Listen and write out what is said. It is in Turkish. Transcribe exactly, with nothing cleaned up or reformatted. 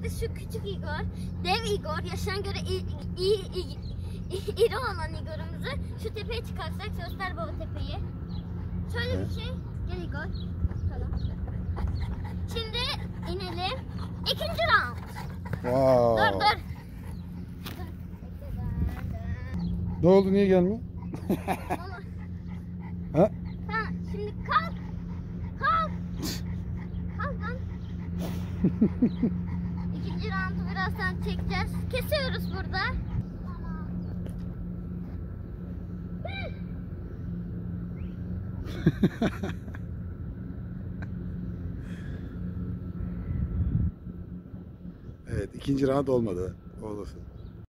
Şimdi şu küçük Igor, dev Igor, yaşına göre iyi, iyi, iyi, iri olan Igor'umuzu şu tepeye çıkarsak, göster baba tepeyi. Şöyle bir şey, gel Igor. Tamam. Şimdi inelim. İkinci round. Wow. Dur dur. Ne oldu, niye gelmiyor? Ha? Ha, şimdi kalk. Kalk. Kalk lan. İkinci roundu birazdan çekeceğiz. Kesiyoruz burada. Evet, ikinci round olmadı. Olası.